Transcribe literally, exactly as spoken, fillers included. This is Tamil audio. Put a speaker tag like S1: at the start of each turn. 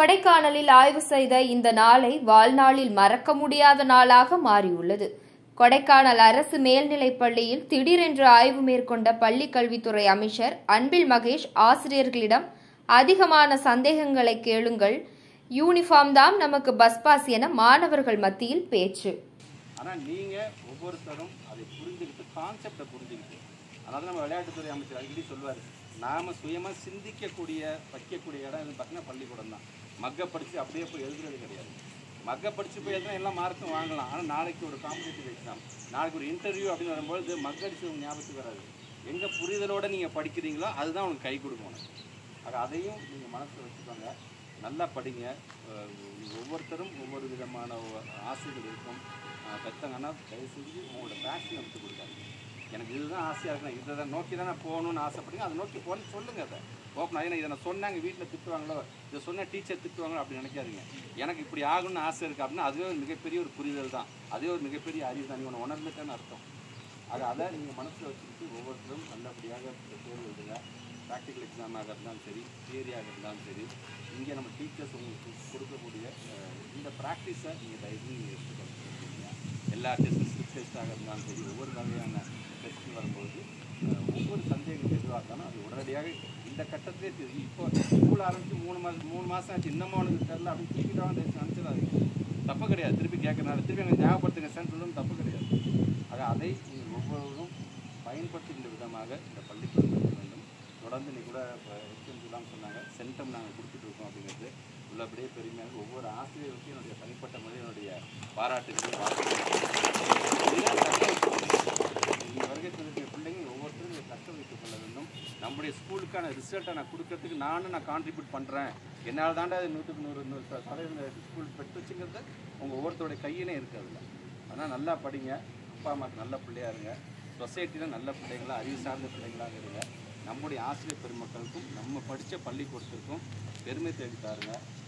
S1: கொடைக்கானலில் ஆய்வு செய்த இந்த நாளை வாழ்நாளில் மறக்க முடியாத நாளாக மாறியுள்ளது. கொடைக்கானல் அரசு மேல்நிலைப் பள்ளியில் திடீரென்று ஆய்வு மேற்கொண்ட பள்ளிக் கல்வித்துறை அமைச்சர் அன்பில் மகேஷ் ஆசிரியர்களிடம் அதிகமான சந்தேகங்களை கேளுங்கள், யூனிஃபார்ம் தான் நமக்கு பஸ் பாஸ் என மாணவர்கள் மத்தியில் பேச்சு.
S2: ஆனால் நீங்கள் ஒவ்வொருத்தரும் அதை புரிஞ்சுக்கிட்டு கான்செப்டை புரிஞ்சுக்கிட்டு, அதாவது நம்ம விளையாட்டுத்துறை அமைச்சர் அடிக்கடி சொல்வார், நாம் சுயமாக சிந்திக்கக்கூடிய வைக்கக்கூடிய இடம் எதுன்னு பார்த்தீங்கன்னா பள்ளிக்கூடம் தான். மக்க படித்து அப்படியே போய் எழுதுறது கிடையாது. மக்க படித்து போய் எழுதுனா எல்லாம் மார்க்கும் வாங்கலாம். ஆனால் நாளைக்கு ஒரு காம்படிட்டிவ் எக்ஸாம், நாளைக்கு ஒரு இன்டர்வியூ அப்படின்னு வரும்போது மக்கடிச்சு உங்கள் ஞாபகத்துக்கு வராது. எங்கே புரிதலோடு நீங்கள் படிக்கிறீங்களோ அதுதான் உங்களுக்கு கை கொடுக்கணும். ஆக அதையும் நீங்கள் மனசில் வச்சுக்கோங்க. நல்லா படிங்க. ஒவ்வொருத்தரும் ஒவ்வொரு விதமான ஆசைகள் இருக்கும். பெற்றங்கன்னா தயவு செஞ்சு உங்களோட பேஷன் எடுத்து கொடுக்காது. எனக்கு இதுதான் ஆசையாக இருக்கணும், இதை தான் நோக்கி தான் நான் போகணுன்னு ஆசைப்படுங்க, அதை நோக்கி போகணுன்னு சொல்லுங்கள். அதை ஓப்பன் ஆகி இதை நான் சொன்னாங்க வீட்டில் திட்டுவாங்களோ, இதை சொன்னால் டீச்சர் திட்டுவாங்களோ அப்படி நினைக்காதீங்க. எனக்கு இப்படி ஆகணும்னு ஆசை இருக்குது அப்படின்னா அதுவே ஒரு மிகப்பெரிய ஒரு புரிதல் தான், அதே ஒரு மிகப்பெரிய அறிவு தான். நீங்கள் ஒன்று உணர்ந்துட்டேன்னு அர்த்தம். அது அதை நீங்கள் மனசில் வச்சுக்கிட்டு ஒவ்வொருத்தரும் நல்லபடியாக தேர்வு எழுதுங்க. ப்ராக்டிக்கல் எக்ஸாமாக இருந்தாலும் சரி, தியரியாக இருந்தாலும் சரி, இங்கே நம்ம டீச்சர்ஸ் உங்களுக்கு கொடுக்கக்கூடிய இந்த ப்ராக்டிஸை நீங்கள் தயவு நீங்கள் எடுத்துக்கணும். எல்லா டெஸ்ட் ஸ்லிப் டெஸ்ட்டாக இருந்தாலும் சரி, ஒவ்வொரு வகையான டெஸ்ட் வரும்போது ஒவ்வொரு சந்தேகம் எதுவாக இருந்தாலும் அது உடனடியாக இந்த கட்டத்திலே தெரியும். இப்போ ஸ்கூல் ஆரம்பித்து மூணு மாதம் மூணு மாதம் ஆச்சு, இன்னமும் அவனுக்கு தெரில அப்படின்னு தூக்கிட்டாலும் நினச்சது தப்பு கிடையாது. திருப்பி கேட்கறனால திருப்பி எங்களுக்கு ஞாபகப்படுத்துங்க சென்றது தப்பு கிடையாது. ஆக அதை நீங்கள் ஒவ்வொருவரும் பயன்படுத்துகின்ற விதமாக இந்த பள்ளிக்கூடம் இருக்க வேண்டும். தொடர்ந்து நீ கூட எக்ஸ்பென்சிவ்லாம் சொன்னாங்க, சென்டம் நாங்கள் கொடுத்துட்டு இருக்கோம் அப்படிங்கிறது உள்ளபடியே பெருமையாக ஒவ்வொரு ஆசிரியருக்கும் என்னுடைய தனிப்பட்ட முறையில் என்னுடைய பாராட்டுகள் இந்த வருகத்தில் இருக்கிற பிள்ளைங்க ஒவ்வொருத்தரும் இதை தக்க வைத்துக் கொள்ள வேண்டும். நம்முடைய ஸ்கூலுக்கான ரிசல்ட்டை நான் கொடுக்கறதுக்கு நானும் நான் கான்ட்ரிபியூட் பண்ணுறேன், என்னால் தாண்டா நூற்றுக்கு நூறு நூறு சதவீதம் ஸ்கூல் பெற்று வச்சுங்கிறது உங்கள் ஒவ்வொருத்தருடைய கையிலே இருக்கிறதில்ல. ஆனால் நல்லா படிங்க, அப்பா அம்மாவுக்கு நல்ல பிள்ளையாக இருங்க, சொசைட்டியில் நல்ல பிள்ளைங்களா அறிவு சார்ந்த பிள்ளைங்களாக இருங்க. நம்முடைய ஆசிரியர் பெருமக்களுக்கும் நம்ம படித்த பள்ளிக்கூடத்திற்கும் பெருமை தேடி தாருங்க.